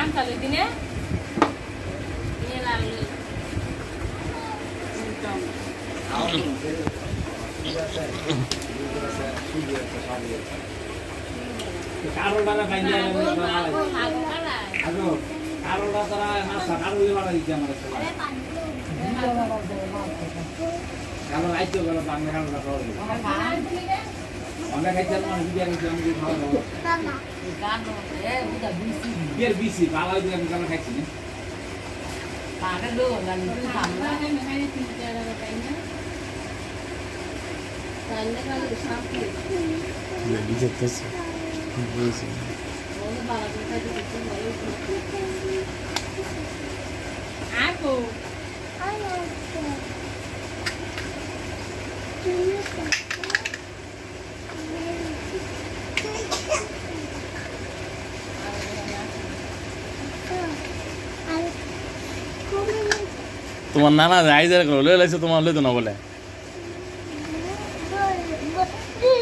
চালু দিনে নিয়ে লাগলো কারোটা বাইন্দা আগো কারোটা তারা না কারো বাড়া দিতে আমার সবাই কারো আইতো গেল বাংলা কারোটা খাওয়া আমরা খাইতাম না বিয়ে করতে আমি খাওয়া দাওয়া গানো এ উদা বিসি বিয়ের বিসি ভালো দিয়ে আমি কারো খাইছি না পারে লো গানি সামনে আমি খাই তিন জায়গা তাই না তাহলে কাল সামনে লেডি যেতেছে বুঝছি ওনে বাবা খাই দিতে ভালো আপো আলো তোমার নানা যাই যাই লয়ে লাইছে তোমার লইতো না বলে